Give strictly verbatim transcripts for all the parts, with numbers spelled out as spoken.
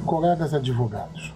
Colegas advogados,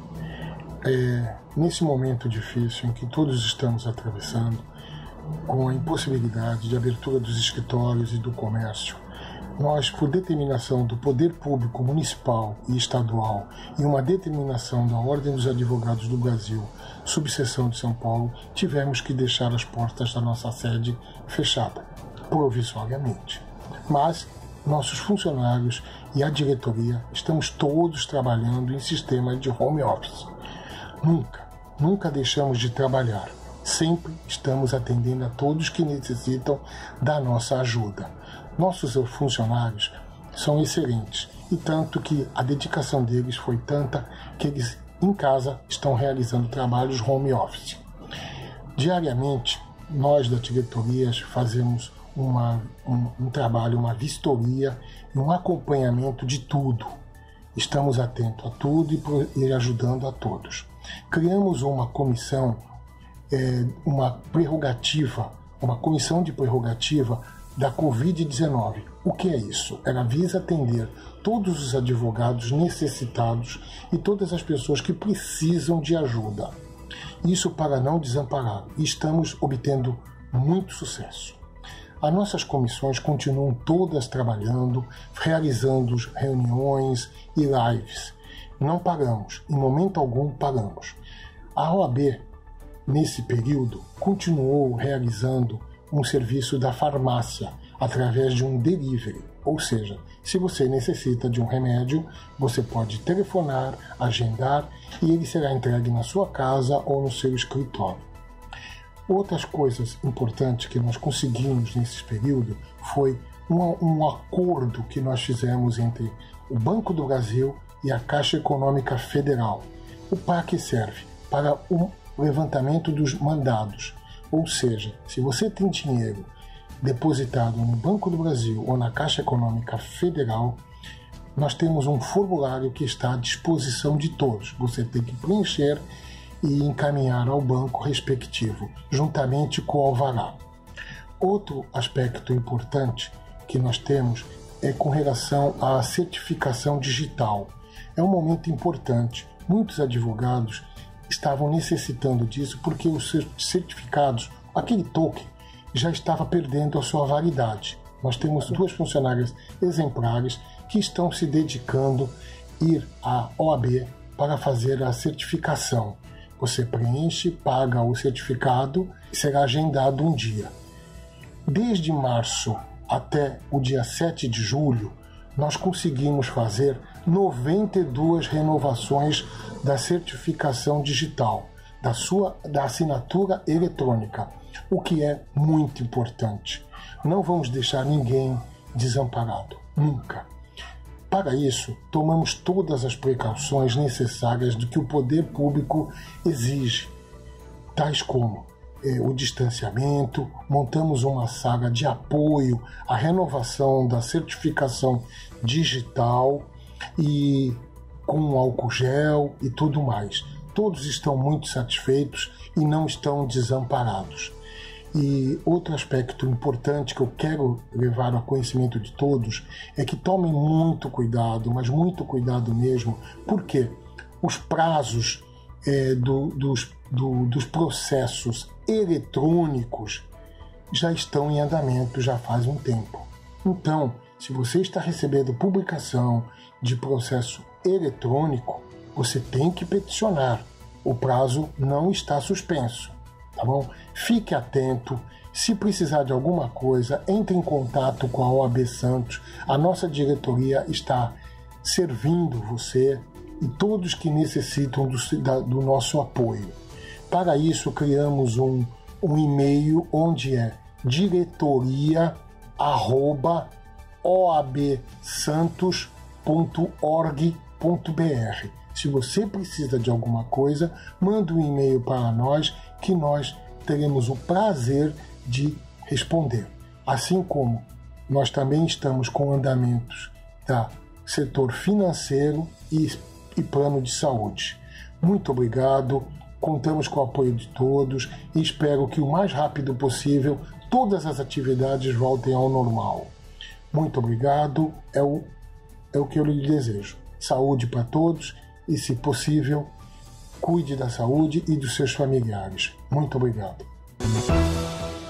é, nesse momento difícil em que todos estamos atravessando, com a impossibilidade de abertura dos escritórios e do comércio, nós, por determinação do poder público municipal e estadual e uma determinação da Ordem dos Advogados do Brasil, subseção de São Paulo, tivemos que deixar as portas da nossa sede fechada, provisoriamente. Mas nossos funcionários e a diretoria estamos todos trabalhando em sistema de home office. Nunca, nunca deixamos de trabalhar. Sempre estamos atendendo a todos que necessitam da nossa ajuda. Nossos funcionários são excelentes, e tanto que a dedicação deles foi tanta que eles em casa estão realizando trabalhos home office. Diariamente, nós da diretoria fazemos uma, um, um trabalho, uma vistoria e um acompanhamento de tudo. Estamos atentos a tudo e, e ajudando a todos. Criamos uma comissão, é, uma prerrogativa, uma comissão de prerrogativa da covid dezenove. O que é isso? Ela visa atender todos os advogados necessitados e todas as pessoas que precisam de ajuda. Isso para não desamparar. E estamos obtendo muito sucesso. As nossas comissões continuam todas trabalhando, realizando reuniões e lives. Não paramos, em momento algum paramos. A O A B, nesse período, continuou realizando um serviço da farmácia através de um delivery, ou seja, se você necessita de um remédio, você pode telefonar, agendar e ele será entregue na sua casa ou no seu escritório. Outras coisas importantes que nós conseguimos nesse período foi um, um acordo que nós fizemos entre o Banco do Brasil e a Caixa Econômica Federal. O P A C serve para o levantamento dos mandados. Ou seja, se você tem dinheiro depositado no Banco do Brasil ou na Caixa Econômica Federal, nós temos um formulário que está à disposição de todos. Você tem que preencher e encaminhar ao banco respectivo, juntamente com o alvará. Outro aspecto importante que nós temos é com relação à certificação digital. É um momento importante. Muitos advogados estavam necessitando disso porque os certificados, aquele token, já estava perdendo a sua validade. Nós temos duas funcionárias exemplares que estão se dedicando a ir à O A B para fazer a certificação. Você preenche, paga o certificado e será agendado um dia. Desde março até o dia sete de julho, nós conseguimos fazer noventa e duas renovações da certificação digital, da sua da assinatura eletrônica, o que é muito importante. Não vamos deixar ninguém desamparado, nunca. Para isso, tomamos todas as precauções necessárias do que o poder público exige, tais como eh, o distanciamento, montamos uma sala de apoio à renovação da certificação digital e com álcool gel e tudo mais. Todos estão muito satisfeitos e não estão desamparados. E outro aspecto importante que eu quero levar ao conhecimento de todos é que tomem muito cuidado, mas muito cuidado mesmo, porque os prazos é, do, dos, do, dos processos eletrônicos já estão em andamento já faz um tempo. Então, se você está recebendo publicação de processo eletrônico, você tem que peticionar. O prazo não está suspenso. Tá bom? Fique atento. Se precisar de alguma coisa, entre em contato com a O A B Santos. A nossa diretoria está servindo você e todos que necessitam do, da, do nosso apoio. Para isso, criamos um, um e-mail onde é diretoria arroba o a b santos ponto org ponto b r. Se você precisa de alguma coisa, manda um e-mail para nós que nós teremos o prazer de responder. Assim como nós também estamos com andamentos do setor financeiro e, e plano de saúde. Muito obrigado, contamos com o apoio de todos e espero que o mais rápido possível todas as atividades voltem ao normal. Muito obrigado, é o, é o que eu lhe desejo. Saúde para todos e, se possível, cuide da saúde e dos seus familiares. Muito obrigado.